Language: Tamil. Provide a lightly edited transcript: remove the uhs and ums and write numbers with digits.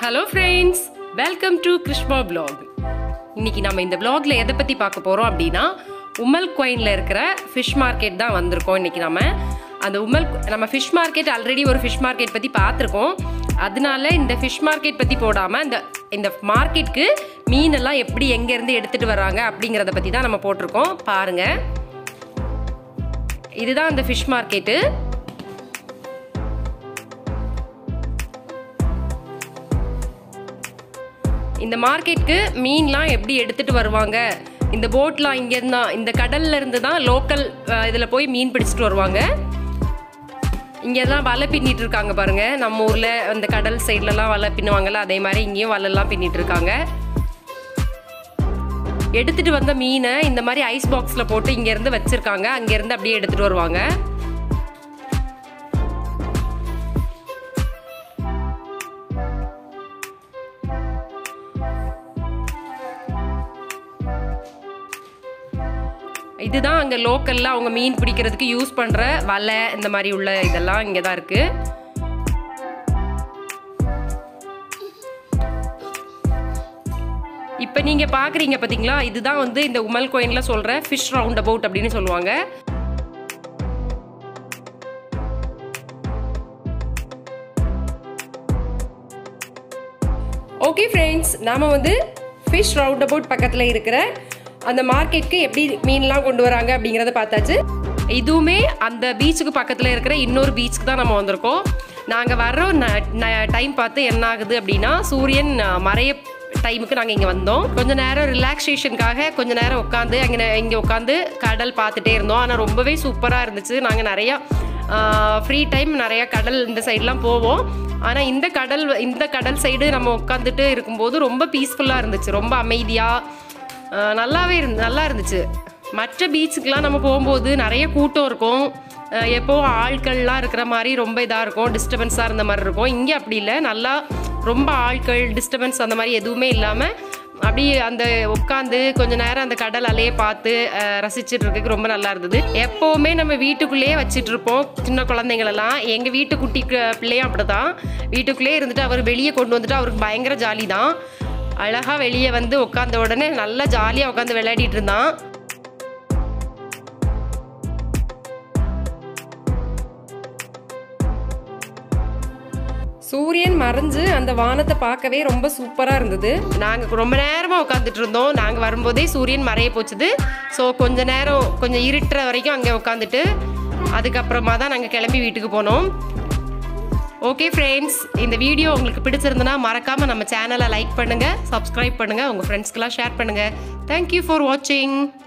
Hello friends, welcome to Krishma Vlog. இன்னைக்கு நம்ம இந்த vlogல எதை பத்தி பார்க்க போறோம் அப்படினா உமல் கோயின்ல இருக்கிற fish market தான் வந்திருக்கோம். இன்னைக்கு நம்ம fish market ஆல்ரெடி ஒரு fish market பத்தி பார்த்திருக்கோம். அதனால இந்த fish market பத்தி போடாம இந்த மார்க்கெட்க்கு மீன் எல்லாம் எப்படி எங்க இருந்து எடுத்துட்டு வராங்க அப்படிங்கறத பத்தி தான் நம்ம போட்டுருக்கோம். பாருங்க. இதுதான் அந்த fish market. இந்த மார்க்கெட்க்கு மீன்லாம் எப்படி எடுத்துட்டு வருவாங்க, இந்த போட்லாம் இங்க இருந்தா இந்த கடல்ல இருந்து தான் லோக்கல் இதுல போய் மீன் பிடிச்சிட்டு வருவாங்க. இங்க எல்லாம் வலை பின்னிட்டு இருக்காங்க பாருங்க. நம்ம ஊர்ல அந்த கடல் சைடுல எல்லாம் வலை பின்னுவாங்கல்ல, அதே மாதிரி இங்கேயும் வலை எல்லாம் பின்னிட்டு இருக்காங்க. எடுத்துட்டு வந்த மீனை இந்த மாதிரி ஐஸ் பாக்ஸ்ல போட்டு இங்க இருந்து வச்சிருக்காங்க. அங்க இருந்து அப்படியே எடுத்துட்டு வருவாங்க. இதுதான் அங்க லோக்கல்ல அவங்க மீன் பிடிக்கிறதுக்கு யூஸ் பண்ற வலை, இந்த மாதிரி உள்ள இதெல்லாம் இங்க தான் இருக்கு. இப்போ நீங்க பாக்குறீங்க பாத்தீங்களா, இதுதான் வந்து இந்த உமல் கோயின்ல சொல்ற fish roundabout அப்படினு சொல்லுவாங்க. ஓகே फ्रेंड्स, நாம வந்து fish roundabout பக்கத்துல இருக்கிற அந்த மார்க்கெட்க்கு எப்படி மீன்லாம் கொண்டு வராங்க அப்படிங்கறத பார்த்தாச்சு. இதுவுமே அந்த பீச்சுக்கு பக்கத்துல இருக்கிற இன்னொரு பீச்சுக்கு தான் நம்ம வந்திருக்கோம். நாங்க வர்ற டைம் பார்த்து என்ன ஆகுது அப்படின்னா, சூரியன் மறைய டைமுக்கு நாங்கள் இங்கே வந்தோம். கொஞ்சம் நேரம் ரிலாக்ஸேஷனுக்காக கொஞ்சம் நேரம் உட்காந்து இங்கே உட்காந்து கடல் பார்த்துட்டே இருந்தோம். ஆனால் ரொம்பவே சூப்பராக இருந்துச்சு. நாங்கள் நிறையா ஃப்ரீ டைம் நிறையா கடல் இந்த சைட்லாம் போவோம். ஆனால் இந்த கடல் சைடு நம்ம உட்காந்துட்டு இருக்கும்போது ரொம்ப பீஸ்ஃபுல்லாக இருந்துச்சு, ரொம்ப அமைதியாக நல்லா இருந்துச்சு. மற்ற பீச்சுக்கெலாம் நம்ம போகும்போது நிறைய கூட்டம் இருக்கும், எப்போவும் ஆட்கள்லாம் இருக்கிற மாதிரி ரொம்ப இதாக இருக்கும், டிஸ்டர்பன்ஸாக இருந்த மாதிரி இருக்கும். இங்கே அப்படி இல்லை, நல்லா ரொம்ப ஆட்கள் டிஸ்டர்பன்ஸ் அந்த மாதிரி எதுவுமே இல்லாமல் அப்படியே அந்த உட்காந்து கொஞ்சம் நேரம் அந்த கடல் அலையை பார்த்து ரசிச்சுட்டு இருக்கிறதுக்கு ரொம்ப நல்லா இருந்தது. எப்போவுமே நம்ம வீட்டுக்குள்ளேயே வச்சுட்டு இருப்போம் சின்ன குழந்தைங்களெல்லாம். எங்கள் வீட்டு குட்டி பிள்ளையும் அப்படி தான், வீட்டுக்குள்ளேயே இருந்துட்டு அவர் வெளியே கொண்டு வந்துட்டு அவருக்கு பயங்கர ஜாலி தான். அழகாக வெளியே வந்து உட்காந்த உடனே நல்லா ஜாலியாக உட்காந்து விளையாடிட்டு இருந்தான். சூரியன் மறைஞ்சு அந்த வானத்தை பார்க்கவே ரொம்ப சூப்பராக இருந்தது. நாங்கள் ரொம்ப நேரமாக உட்காந்துட்டு இருந்தோம். நாங்கள் வரும்போதே சூரியன் மறைய போச்சுது. ஸோ கொஞ்சம் நேரம் கொஞ்சம் இருட்டுற வரைக்கும் அங்கே உட்காந்துட்டு அதுக்கப்புறமா தான் நாங்கள் கிளம்பி வீட்டுக்கு போனோம். ஓகே ஃப்ரெண்ட்ஸ், இந்த வீடியோ உங்களுக்கு பிடிச்சிருந்தனா மறக்காமல் நம்ம சேனலை லைக் பண்ணுங்கள், சப்ஸ்கிரைப் பண்ணுங்கள், உங்கள் ஃப்ரெண்ட்ஸ்க்கெல்லாம் ஷேர் பண்ணுங்கள். தேங்க்யூ ஃபார் வாட்சிங்.